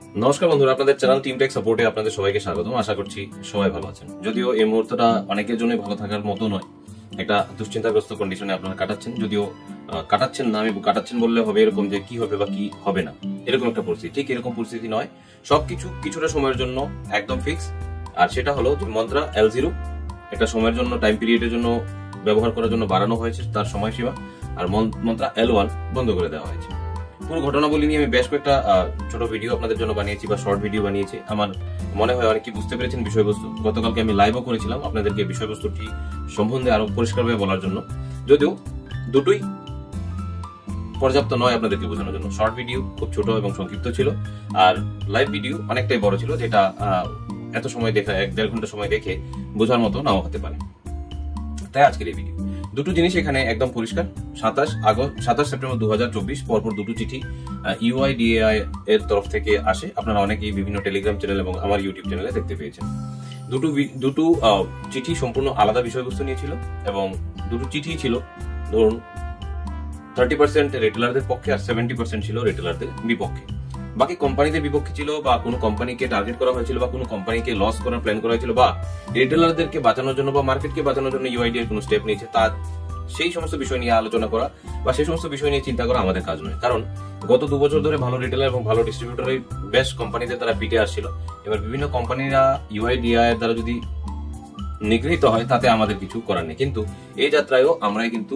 নমস্কার বন্ধুরা, আপনাদের চ্যানেল টিম টেক সাপোর্টে আপনাদের সবাইকে স্বাগতম। আশা করছি সবাই ভালো আছেন। যদিও এই মুহূর্তটা অনেকের জন্য ভালো থাকার মতো নয়, একটা দুশ্চিন্তাগ্রস্ত কন্ডিশনে আপনারা কাটাচ্ছেন। যদিও কাটাচ্ছেন না, আমি কাটাচ্ছেন বললে হবে এরকম যে কি হবে বা কি হবে না, এরকম একটা পরিস্থিতি। ঠিক এরকম পরিস্থিতি নয়, সবকিছু কিছুটা সময়ের জন্য একদম ফিক্স। আর সেটা হলো যে মন্ত্রা L0 একটা সময়ের জন্য, টাইম পিরিয়ডের জন্য ব্যবহার করার জন্য বাড়ানো হয়েছে তার সময়সীমা, আর মন্ত্রা L1 বন্ধ করে দেওয়া হয়েছে। পুরো ঘটনাবলী নিয়ে আমি বেশ কয়েকটা ছোট ভিডিও আপনাদের জন্য বানিয়েছি বা শর্ট ভিডিও বানিয়েছি। আমার মনে হয় অনেকে বুঝতে পেরেছেন বিষয়বস্তু। গতকালকে আমি লাইভও করেছিলাম আপনাদেরকে বিষয়বস্তুটি সম্বন্ধে আরো পরিষ্কারভাবে বলার জন্য, যদিও দুটোই পর্যাপ্ত নয় আপনাদেরকে বোঝানোর জন্য। শর্ট ভিডিও খুব ছোট এবং সংক্ষিপ্ত ছিল, আর লাইভ ভিডিও অনেকটাই বড় ছিল, যেটা এত সময় দেখা 1-1.5 ঘন্টা সময় দেখে বোঝার মতো নাও হতে পারে। তাই আজকের এই ভিডিও দুটো জিনিস এখানে একদম পরিষ্কার। 27 সেপ্টেম্বর 2024 পরপর দুটো চিঠি UIDAI এর তরফ থেকে আসে। আপনারা অনেকেই বিভিন্ন টেলিগ্রাম চ্যানেল এবং আমার ইউটিউব চ্যানেলে দেখতে পেয়েছেন। দুটো চিঠি সম্পূর্ণ আলাদা বিষয়বস্তু নিয়েছিল এবং দুটো চিঠি ছিল ধরুন 30% রিটেলারদের পক্ষে আর 70% ছিল রিটেলারদের বিপক্ষে। বাকি কোম্পানিদের বিপক্ষে ছিল, বা কোনো কোম্পানিকে টার্গেট করা হয়েছিল, বা কোনো কোম্পানিকে লস করার প্ল্যান করা হয়েছিল, বা রিটেলারদেরকে বাঁচানোর জন্য বা মার্কেটকে বাঁচানোর জন্য UIDAI কোনো স্টেপ নিয়েছে, তা সেই সমস্ত বিষয় নিয়ে আলোচনা করা বা সেই সমস্ত বিষয় নিয়ে চিন্তা করা আমাদের কাজ নয়। কারণ গত 2 বছর ধরে ভালো রিটেলার এবং ভালো ডিস্ট্রিবিউটরের বেশ কোম্পানিতে তারা পিটে আসছিল। এবার বিভিন্ন কোম্পানিরা UIDAI এর দ্বারা যদি নিগৃহীত হয় তাতে আমাদের কিছু করার নেই। কিন্তু এই যাত্রায়ও আমরাই কিন্তু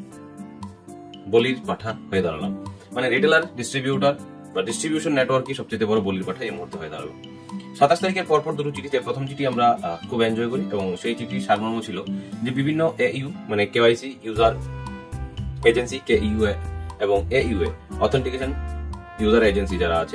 বলির পাঠা হয়ে দাঁড়ালাম। মানে রিটেলার, ডিস্ট্রিবিউটর বা ডিস্ট্রিবিউশন নেটওয়ার্কই সবচেয়ে বড় বলির পাঠা এই মুহূর্তে হয়ে দাঁড়ালো। 27 তারিখের পরপর দুটো চিঠিতে প্রথম চিঠি আমরা খুব এনজয় করি, এবং সেই চিঠির সারমর্ম ছিল যে বিভিন্ন AU মানে KYC ইউজার এজেন্সি KEUA এবং AUA অথেন্টিকেশন ইউজার এজেন্সি যারা আছে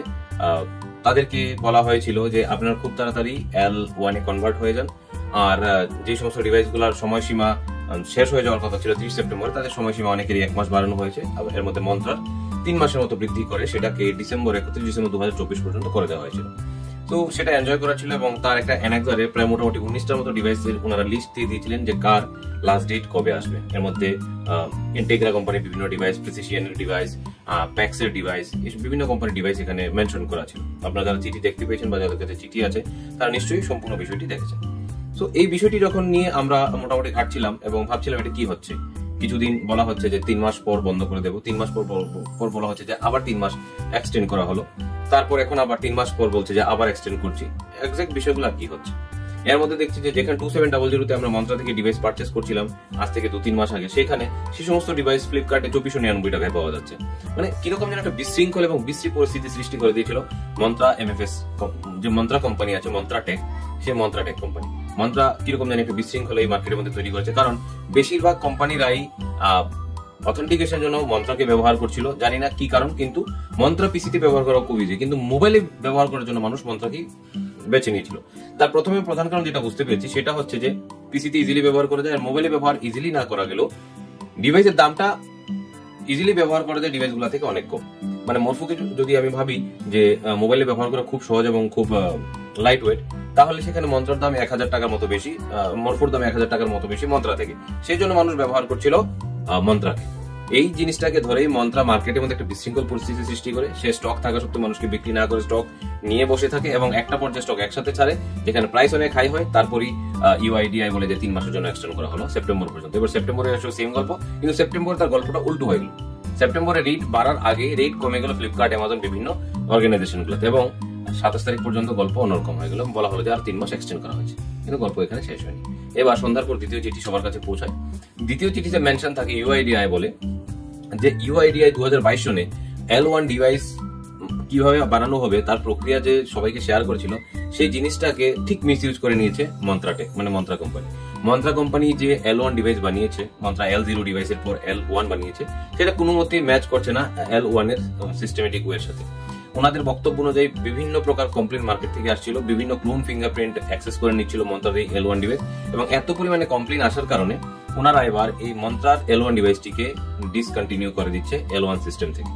তাদেরকে বলা হয়েছিল যে আপনারা খুব তাড়াতাড়ি L1 এ কনভার্ট হয়ে যান। আর যে সমস্ত ডিভাইসগুলোর সময়সীমা শেষ হয়ে যাওয়ার কথা ছিল 30 সেপ্টেম্বর, তাদের সময়সীমা অনেকেরই 1 মাস বাড়ানো হয়েছে। এর মধ্যে মন্ত্রার 3 মাসের মতো বৃদ্ধি করে সেটাকে 31 ডিসেম্বর 2024 পর্যন্ত করে দেওয়া হয়েছিল। তো সেটা এনজয় করা ছিল, এবং তার একটা অ্যানেক্সারে প্রায় মোটামুটি 19টার মতো ডিভাইসের ওনারা লিস্ট দিয়ে দিয়েছিলেন যে কার লাস্ট ডেট কবে আসবে। এর মধ্যে ইন্টেগ্রা কোম্পানির বিভিন্ন ডিভাইস, প্রিসিশনের ডিভাইস, প্যাক্সের ডিভাইস, এই বিভিন্ন কোম্পানির ডিভাইস এখানে মেনশন করা ছিল। আপনারা যারা চিঠি দেখতে পেয়েছেন বা যাদের কাছে চিঠি আছে তারা নিশ্চয়ই সম্পূর্ণ বিষয়টি দেখেছেন। তো এই বিষয়টি যখন নিয়ে আমরা মোটামুটি ঘাটছিলাম এবং ভাবছিলাম এটা কি হচ্ছে। কিছুদিন বলা হচ্ছে যে 3 মাস পর বন্ধ করে দেবো, 3 মাস পর বলা হচ্ছে যে আবার 3 মাস এক্সটেন্ড করা হলো, তারপর এখন আবার 3 মাস পর বলছে যে আবার এক্সটেন্ড করছি। এক্সাক্ট বিষয়গুলো কি হচ্ছে এর মধ্যে দেখছি যে যেখানে 2700 তে আমরা মন্ত্রা থেকে ডিভাইস পারচেস করছিলাম আজ থেকে 2-3 মাস আগে, সেখানে সেই সমস্ত ডিভাইস ফ্লিপকার্টে 2499 টাকায় পাওয়া যাচ্ছে। মানে কিরকম যেন একটা বিশৃঙ্খল এবং বিশ্রী পরিস্থিতি সৃষ্টি করে দিয়েছিল মন্ত্রা MFS, যে মন্ত্রা কোম্পানি আছে, মন্ত্রা টেক, সে মন্ত্রা টেক কোম্পানি। মন্ত্রা কিরকম যেন একটা বিশৃঙ্খল এই মার্কেটের মধ্যে তৈরি করেছে, কারণ বেশিরভাগ কোম্পানিরাই অথেন্টিকেশনের জন্য মন্ত্রাকে ব্যবহার করছিল। জানি না কি কারণ, কিন্তু মন্ত্রা পিসিতে ব্যবহার করা খুব ইজি, কিন্তু মোবাইলে ব্যবহার করার জন্য মানুষ মন্ত্রাকে বেছে নিয়েছিল। তার প্রধান কারণ যেটা বুঝতে পেরেছি সেটা হচ্ছে যে পিসিতে ইজিলি ব্যবহার করা যায়, আর মোবাইলে ব্যবহার ইজিলি না করা গেলেও ডিভাইসের দামটা ইজিলি ব্যবহার করা যায় ডিভাইসগুলো থেকে অনেক কম। মানে মরফুকে যদি আমি ভাবি যে মোবাইলে ব্যবহার করা খুব সহজ এবং খুব লাইট ওয়েট, তাহলে সেখানে মন্ত্রার দাম 1000 টাকার মতো বেশি, মরফুর দাম 1000 টাকার মতো বেশি মন্ত্রা থেকে। সেই জন্য মানুষ ব্যবহার করছিল মন্ত্রাকে। এই জিনিসটাকে ধরেই মন্ত্রা মার্কেটের মধ্যে একটা বিশৃঙ্খল পরিস্থিতি সৃষ্টি করে, সে স্টক থাকা সত্ত্বেও মানুষকে বিক্রি না করে স্টক নিয়ে বসে থাকে, এবং একটা পর্যায়ে স্টক একসাথে ছাড়ে যেখানে প্রাইস অনেক হাই হয়। তারপরই UIDAI বলে যে 3 মাসের জন্য এক্সটেন্ড করা হলো সেপ্টেম্বর পর্যন্ত। এবার সেপ্টেম্বরে এসে সেম গল্প, কিন্তু সেপ্টেম্বরে তার গল্পটা উল্টো হয়ে গেল। সেপ্টেম্বরে রেট বাড়ার আগে রেট কমে গেল ফ্লিপকার্ট, অ্যামাজন, বিভিন্ন অর্গানাইজেশনগুলোতে, এবং 27 তারিখ পর্যন্ত গল্প অন্যরকম হয়ে গেল। বলা হলো যে আর 3 মাস এক্সটেন্ড করা হয়েছে, কিন্তু গল্প এখানে শেষ হয়নি। এবার সন্ধ্যার পর দ্বিতীয় চিঠি সবার কাছে পৌঁছায়। দ্বিতীয় চিঠিতে মেনশন থাকে UIDAI বলে যে UIDAI 2022 সনে L1 ডিভাইস কিভাবে বানানো হবে তার প্রক্রিয়া যে সবাইকে শেয়ার করেছিল, সেই জিনিসটাকে ঠিক মিসইউজ করে নিয়েছে মন্ত্রা টেক, মানে মন্ত্রা কোম্পানি। মন্ত্রা কোম্পানি যে L1 ডিভাইস বানিয়েছে, মন্ত্রা L0 ডিভাইসের পর L1 বানিয়েছে, সেটা কোনো মতেই ম্যাচ করছে না L1 এর সিস্টেমেটিক ওয়ের সাথে। ওনাদের বক্তব্য অনুযায়ী বিভিন্ন প্রকার কমপ্লেন মার্কেট থেকে আসছিল, বিভিন্ন ক্লোন ফিঙ্গারপ্রিন্ট অ্যাক্সেস করে নিচ্ছিল মন্ত্রার এই L1 ডিভাইস, এবং এত পরিমাণে কমপ্লেন আসার কারণে ওনারা এবার এই মন্ত্রার L1 ডিভাইসটিকে ডিসকন্টিনিউ করে দিচ্ছে L1 সিস্টেম থেকে।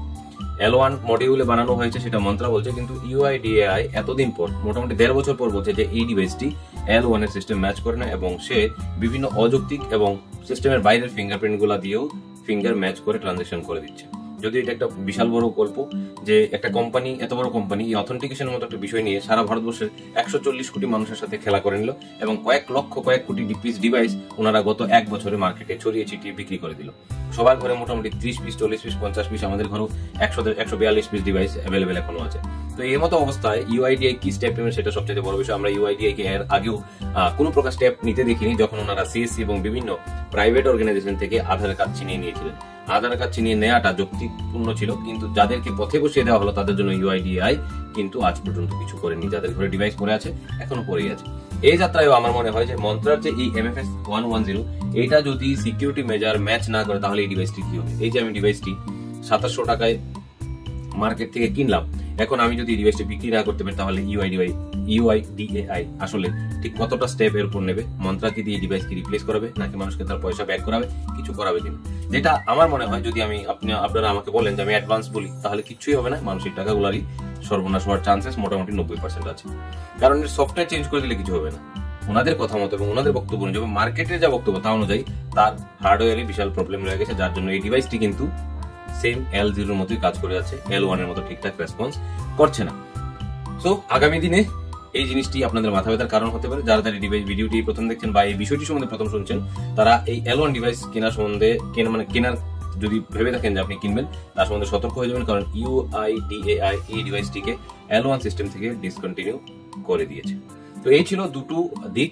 L1 মডিউলে বানানো হয়েছে সেটা মন্ত্রা বলছে, কিন্তু UIDAI এতদিন পর, মোটামুটি 1.5 বছর পর বলছে যে এই ডিভাইসটি L1 এর সিস্টেম ম্যাচ করে না, এবং সে বিভিন্ন অযৌক্তিক এবং সিস্টেমের বাইরের ফিঙ্গারপ্রিন্ট গুলা দিয়েও ফিঙ্গার ম্যাচ করে ট্রানজাকশন করে দিচ্ছে। যদি এটা একটা বিশাল বড় গল্প যে একটা কোম্পানি, এত বড় কোম্পানি এই অথেন্টিকেশনের মতো একটা বিষয় নিয়ে সারা ভারতবর্ষের 140 কোটি মানুষের সাথে খেলা করে নিল এবং কয়েক কোটি ডিভাইস ওনারা গত 1 বছরে মার্কেটে ছড়িয়ে ছিটিয়ে বিক্রি করে দিল। সবার ঘরে মোটামুটি 30 পিস, 40 পিস, 50 পিস, আমাদের ঘরেও 142 পিস ডিভাইস অ্যাভেলেবেল এখনো আছে। তো এই মতো অবস্থায় ইউআইডিআই কি স্টেপ নেবেন সেটা সবচেয়ে বড় বিষয়। আমরা ইউআইডিআই কে এর আগেও কোনো প্রকার স্টেপ নিতে দেখিনি, যখন ওনারা সিএসসি এবং বিভিন্ন প্রাইভেট অর্গানাইজেশন থেকে আধার কার্ড ছিনিয়ে নিয়েছিলেন। আধার কার্ড ছিনিয়ে নেওয়াটা যৌক্তিকপূর্ণ ছিল, কিন্তু যাদেরকে পথে বসিয়ে দেওয়া হলো তাদের জন্য ইউআইডিআই কিন্তু আজ পর্যন্ত কিছু করেনি। যাদের ঘরে ডিভাইস পড়ে আছে এখনো পড়েই আছে। এই যাত্রায়ও আমার মনে হয় যে মন্ত্রার যে এই MFS 110 এটা যদি সিকিউরিটি মেজার ম্যাচ না করে তাহলে এই ডিভাইসটি কি হবে। এই যে আমি ডিভাইসটি 2700 টাকায় মার্কেট থেকে কিনলাম, এখন আমি যদি ডিভাইসটি বিক্রি না করতে পারি তাহলে ইউআইডিএআই আসলে ঠিক কতটা স্টেপ এর উপর নেবে? মন্ত্রা কি দিয়ে ডিভাইস কি রিপ্লেস করাবে, নাকি মানুষকে তার পয়সা ব্যাক করাবে, কিছু করাবে কিনা? যেটা আমার মনে হয়, যদি আপনারা আমাকে বলেন যে আমি অ্যাডভান্স বলি, তাহলে কিছুই হবে না। মানসিক টাকাগুলারই সর্বনাশ হওয়ার চান্সেস মোটামুটি 90% আছে। কারণ সফটওয়্যার চেঞ্জ করে দিলে কিছু হবে না। ওনাদের কথা মতো এবং ওনাদের বক্তব্য অনুযায়ী, মার্কেটের যা বক্তব্য তা অনুযায়ী তার হার্ডওয়্যারে বিশাল প্রবলেম রয়ে গেছে, যার জন্য এই ডিভাইসটি কিন্তু সেম L0 এর মতোই কাজ করে যাচ্ছে, L1 এর মতো ঠিকঠাক রেসপন্স করছে না। সো আগামী দিনে এই জিনিসটি আপনাদের মাথা ব্যথার কারণ হতে পারে। যারা এই ডিভাইস ভিডিওটি প্রথম দেখছেন বা এই বিষয়টি সম্বন্ধে প্রথম শুনছেন, তারা এই L1 ডিভাইস কেনার সম্বন্ধে কেনার যদি ভেবে থাকেন যে আপনি কিনবেন, তার সম্বন্ধে সতর্ক হয়ে যাবেন, কারণ ইউআইডিএআই এই ডিভাইসটিকে L1 সিস্টেম থেকে ডিসকন্টিনিউ করে দিয়েছে। তো এই ছিল দুটো দিক,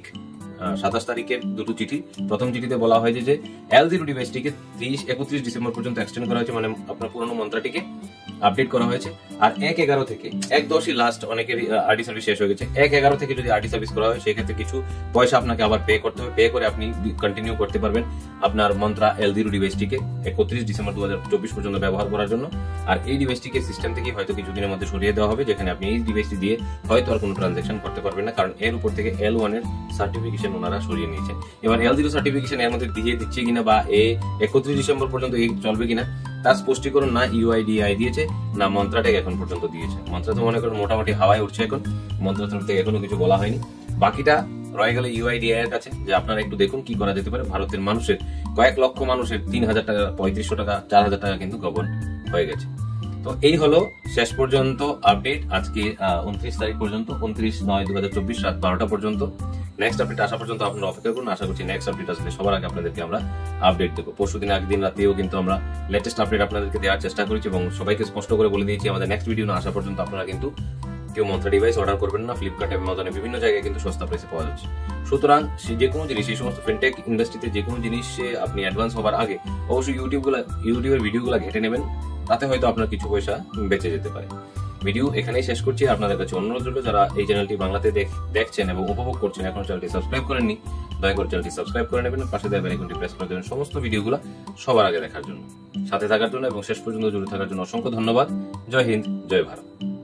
27 তারিখের দুটো চিঠি। প্রথম চিঠিতে বলা হয়েছে যে L0 ডিভাইসটিকে 31 ডিসেম্বর পর্যন্ত এক্সটেন্ড করা হয়েছে, মানে আপনার পুরনো মন্ত্রাটিকে আপডেট করা হয়েছে। আর 1/11 থেকে 1/10 লাস্ট অনেকের আরডি সার্ভিস শেষ হয়ে গেছে। 1/11 থেকে যদি আরডি সার্ভিস করা হয়, সেক্ষেত্রে কিছু পয়সা আপনাকে আবার পে করতে হবে। পে করে আপনি কন্টিনিউ করতে পারবেন আপনার মন্ত্রা L0 ডিভাইসটিকে 31 ডিসেম্বর 2024 পর্যন্ত ব্যবহার করার জন্য। আর এই ডিভাইসটিকে সিস্টেম থেকে হয়তো কিছুদিনের মধ্যে সরিয়ে দেওয়া হবে, যেখানে আপনি এই ডিভাইসটি দিয়ে হয়তো আর কোনো ট্রানজাকশন করতে পারবেন না, কারণ এর উপর থেকে L1 এর সার্টিফিকেশন ওনারা সরিয়ে নিয়েছেন। এবার L0 সার্টিফিকেশন এর মধ্যে দিয়ে দিচ্ছে কিনা বা 31 ডিসেম্বর পর্যন্ত এই চলবে কিনা তার স্পষ্টীকরণ না ইউআইডিআই দিয়েছে, না মন্ত্রাটেক এখন পর্যন্ত দিয়েছে। মন্ত্রা তো মনে করেন মোটামুটি হাওয়ায় উঠছে এখন, মন্ত্রা তরফ থেকে এখনো কিছু বলা হয়নি। বাকিটা রয়ে গেল ইউআইডিআই এর কাছে, যে আপনারা একটু দেখুন কি করা যেতে পারে। ভারতের মানুষের কয়েক লক্ষ মানুষের 3000 টাকা, 3500 টাকা, 4000 টাকা কিন্তু গবন হয়ে গেছে। তো এই হলো শেষ পর্যন্ত আপডেট আজকে 29 তারিখ পর্যন্ত, 29/9/2024 রাত 12টা পর্যন্ত। নেক্সট আপডেট আসা পর্যন্ত আপনারা অপেক্ষা করুন। আশা করছি নেক্সট আপডেট আসলে সবার আগে আপনাদেরকে আমরা আপডেট দেবো। পরশুদিন একদিন রাতেও কিন্তু আমরা লেটেস্ট আপডেট আপনাদেরকে দেওয়ার চেষ্টা করেছি এবং সবাইকে স্পষ্ট করে বলে দিয়েছি আমাদের নেক্সট ভিডিও না আসা পর্যন্ত আপনারা কিন্তু কেউ মন্ত্রা ডিভাইস অর্ডার করবেন না। ফ্লিপকার্ট এবং অ্যামাজনে বিভিন্ন জায়গায় কিন্তু সস্তা প্রাইসে পাওয়া যাচ্ছে। সুতরাং যে কোনো জিনিস, এই সমস্ত ফিনটেক ইন্ডাস্ট্রিতে যে কোনো জিনিস আপনি অ্যাডভান্স হবার আগে অবশ্যই ইউটিউবের ভিডিওগুলো ঘেটে নেবেন, তাতে হয়তো আপনার কিছু পয়সা বেঁচে যেতে পারে। ভিডিও এখানেই শেষ করছি। আপনাদের কাছে অনুরোধ রইল, যারা এই চ্যানেলটি বাংলাতে দেখছেন এবং উপভোগ করছেন, এখন চ্যানেলটি সাবস্ক্রাইব করেননি, দয়া করে চ্যানেলটি সাবস্ক্রাইব করে নেবেন, পাশে দেওয়া বেল আইকনটি প্রেস করে দেবেন সমস্ত ভিডিওগুলো সবার আগে দেখার জন্য। সাথে থাকার জন্য এবং শেষ পর্যন্ত জুড়ে থাকার জন্য অসংখ্য ধন্যবাদ। জয় হিন্দ, জয় ভারত।